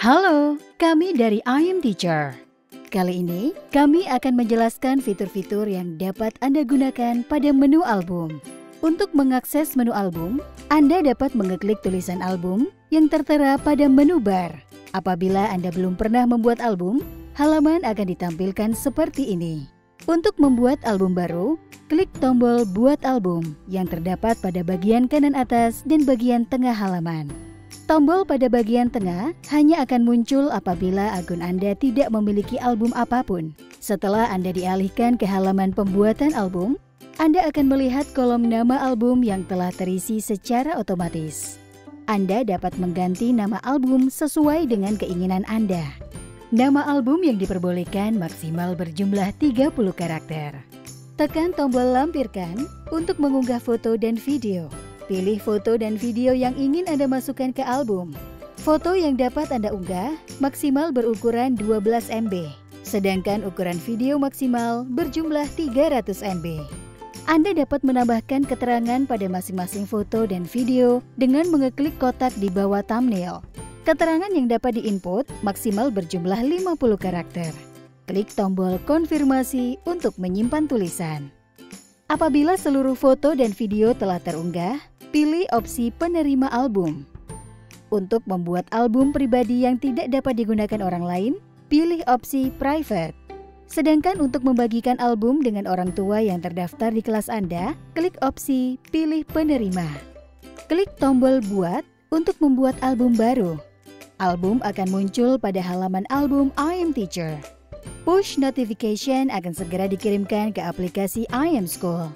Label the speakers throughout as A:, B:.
A: Halo, kami dari I Am Teacher. Kali ini, kami akan menjelaskan fitur-fitur yang dapat Anda gunakan pada menu album. Untuk mengakses menu album, Anda dapat mengeklik tulisan album yang tertera pada menu bar. Apabila Anda belum pernah membuat album, halaman akan ditampilkan seperti ini. Untuk membuat album baru, klik tombol Buat Album yang terdapat pada bagian kanan atas dan bagian tengah halaman. Tombol pada bagian tengah hanya akan muncul apabila akun Anda tidak memiliki album apapun. Setelah Anda dialihkan ke halaman pembuatan album, Anda akan melihat kolom nama album yang telah terisi secara otomatis. Anda dapat mengganti nama album sesuai dengan keinginan Anda. Nama album yang diperbolehkan maksimal berjumlah 30 karakter. Tekan tombol lampirkan untuk mengunggah foto dan video. Pilih foto dan video yang ingin Anda masukkan ke album. Foto yang dapat Anda unggah maksimal berukuran 12 MB, sedangkan ukuran video maksimal berjumlah 300 MB. Anda dapat menambahkan keterangan pada masing-masing foto dan video dengan mengeklik kotak di bawah thumbnail. Keterangan yang dapat diinput maksimal berjumlah 50 karakter. Klik tombol konfirmasi untuk menyimpan tulisan. Apabila seluruh foto dan video telah terunggah, pilih opsi penerima album. Untuk membuat album pribadi yang tidak dapat digunakan orang lain, pilih opsi private. Sedangkan untuk membagikan album dengan orang tua yang terdaftar di kelas Anda, klik opsi pilih penerima. Klik tombol buat untuk membuat album baru. Album akan muncul pada halaman album I Am Teacher. Push notification akan segera dikirimkan ke aplikasi I Am School.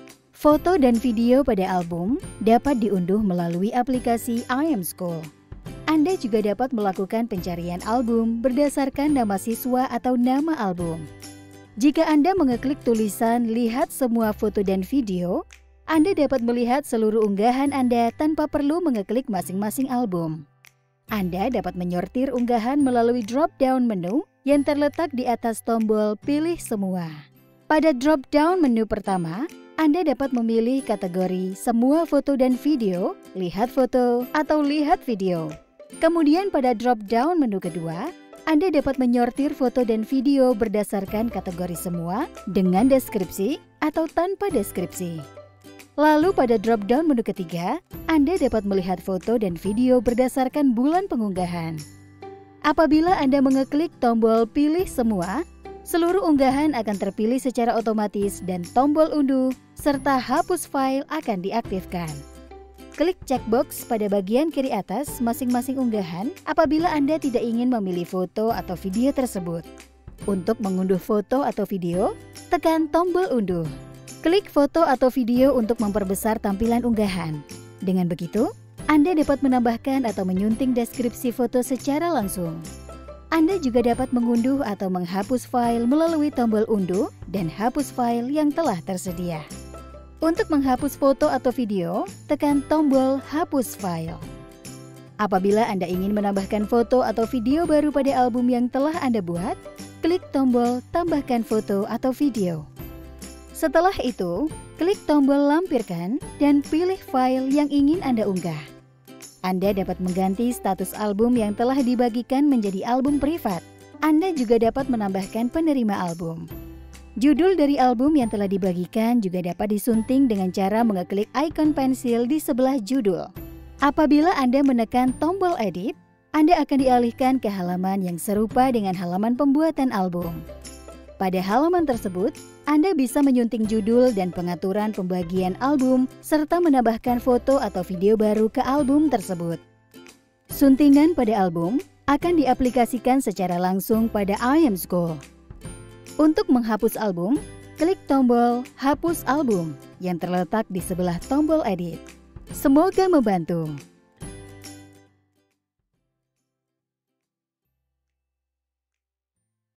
A: Foto dan video pada album dapat diunduh melalui aplikasi I Am School. Anda juga dapat melakukan pencarian album berdasarkan nama siswa atau nama album. Jika Anda mengeklik tulisan "Lihat semua foto dan video", Anda dapat melihat seluruh unggahan Anda tanpa perlu mengeklik masing-masing album. Anda dapat menyortir unggahan melalui drop-down menu yang terletak di atas tombol "Pilih Semua". Pada drop-down menu pertama, Anda dapat memilih kategori "Semua foto dan video", "Lihat foto", atau "Lihat video". Kemudian pada drop-down menu kedua, Anda dapat menyortir foto dan video berdasarkan kategori "Semua", dengan deskripsi atau tanpa deskripsi. Lalu pada drop-down menu ketiga, Anda dapat melihat foto dan video berdasarkan bulan pengunggahan. Apabila Anda mengeklik tombol "Pilih Semua", seluruh unggahan akan terpilih secara otomatis dan tombol unduh serta hapus file akan diaktifkan. Klik checkbox pada bagian kiri atas masing-masing unggahan apabila Anda tidak ingin memilih foto atau video tersebut. Untuk mengunduh foto atau video, tekan tombol unduh. Klik foto atau video untuk memperbesar tampilan unggahan. Dengan begitu, Anda dapat menambahkan atau menyunting deskripsi foto secara langsung. Anda juga dapat mengunduh atau menghapus file melalui tombol unduh dan hapus file yang telah tersedia. Untuk menghapus foto atau video, tekan tombol hapus file. Apabila Anda ingin menambahkan foto atau video baru pada album yang telah Anda buat, klik tombol tambahkan foto atau video. Setelah itu, klik tombol lampirkan dan pilih file yang ingin Anda unggah. Anda dapat mengganti status album yang telah dibagikan menjadi album privat. Anda juga dapat menambahkan penerima album. Judul dari album yang telah dibagikan juga dapat disunting dengan cara mengeklik ikon pensil di sebelah judul. Apabila Anda menekan tombol edit, Anda akan dialihkan ke halaman yang serupa dengan halaman pembuatan album. Pada halaman tersebut, Anda bisa menyunting judul dan pengaturan pembagian album serta menambahkan foto atau video baru ke album tersebut. Suntingan pada album akan diaplikasikan secara langsung pada I Am School. Untuk menghapus album, klik tombol Hapus Album yang terletak di sebelah tombol edit. Semoga membantu.